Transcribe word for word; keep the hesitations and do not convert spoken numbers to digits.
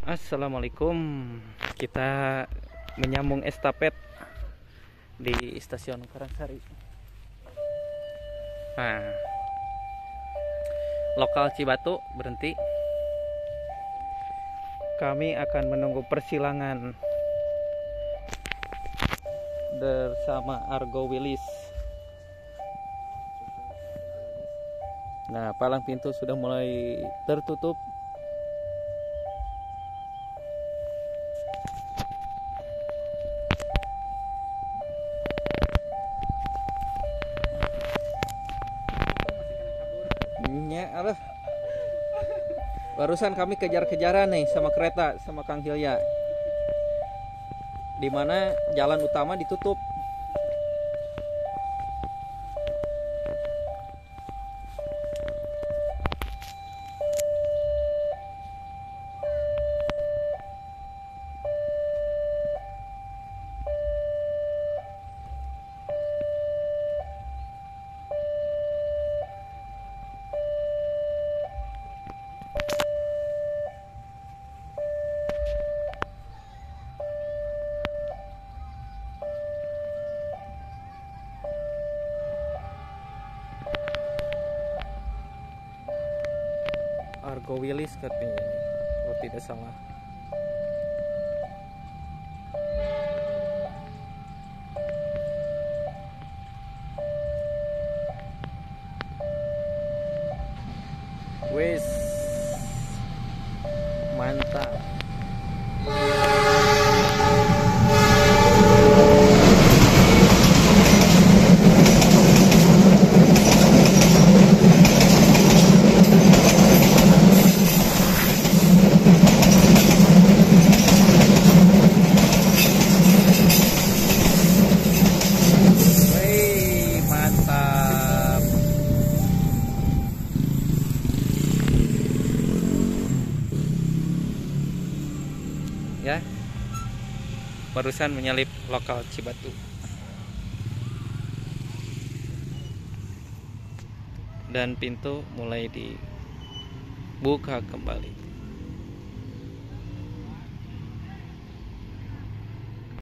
Assalamualaikum. Kita menyambung estafet di stasiun Karangsari. Nah, lokal Cibatu berhenti. Kami akan menunggu persilangan bersama Argo Wilis. Nah, palang pintu sudah mulai tertutup. Ya, aduh. Barusan kami kejar-kejaran nih sama kereta sama Kang Hilya. Dimana jalan utama ditutup. Argo Wilis katanya, kalau tidak salah. Wes, mantap. Ya, barusan menyalip lokal Cibatu dan pintu mulai dibuka kembali.